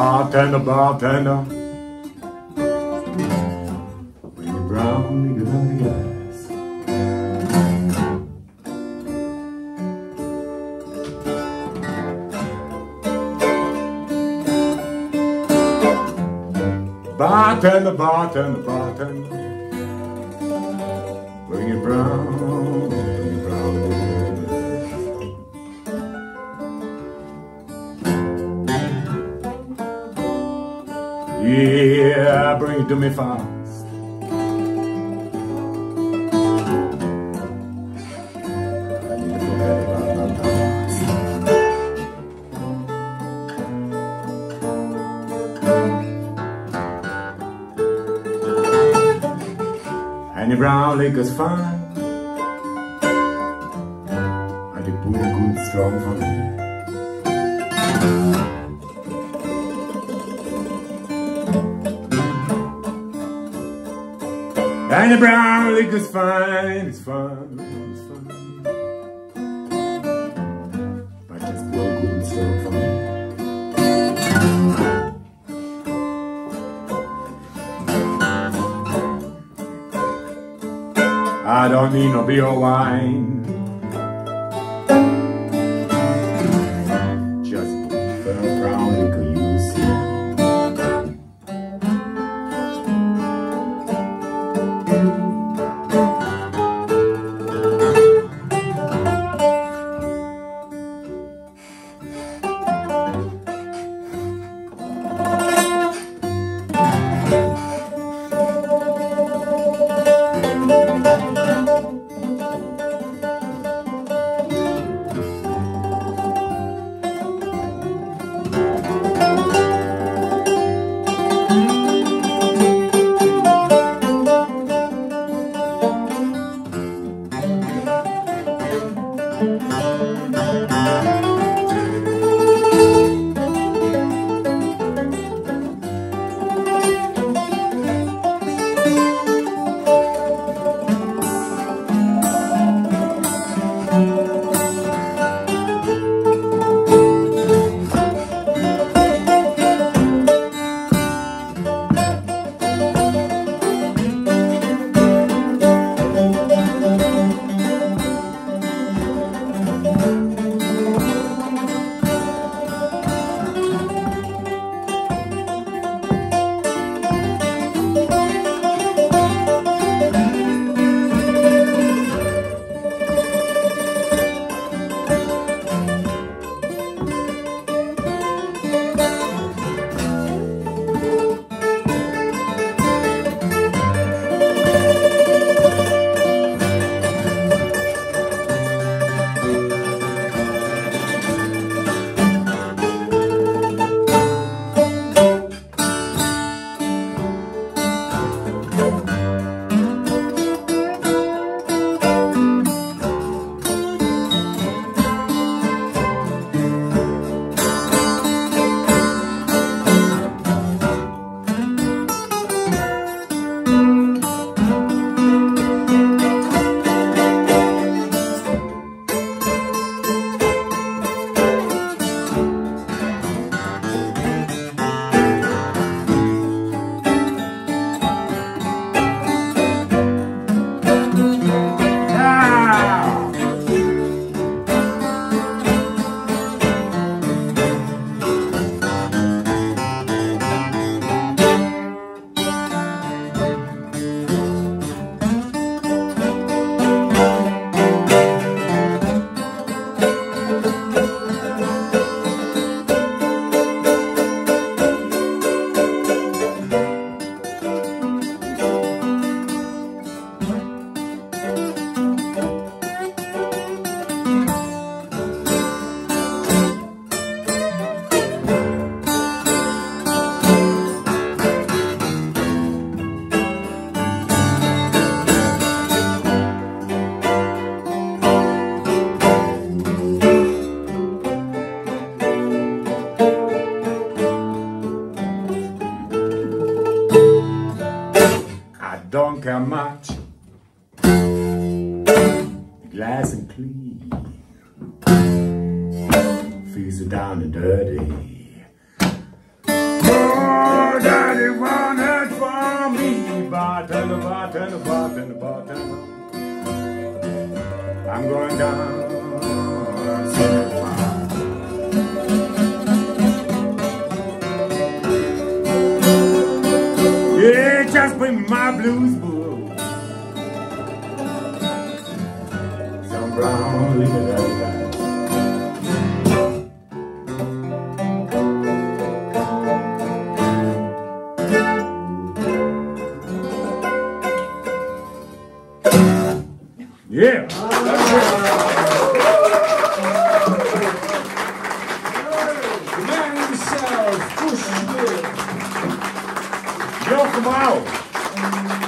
Bartender, bartender, bring me brown niggas on the glass. Bartender, bartender, bartender, bring it brown, bring it brown. Yeah, bring it to me fast. I need to forget about my past. Any brown liquor's fine. I did put a good strong for me. And the brown liquor's fine, it's fine, it's fine. But just blow good and strong for me. I don't need no beer or wine. Just put a brown liquor, you see. don't care much. The glass and clean, feels so down and dirty. Play one hurt for me, bartender, bartender, bartender, bartender. I'm going down. Yeah, just bring me my blues book. Some brown liquor. Yeah. The man himself, push it. Knock him out.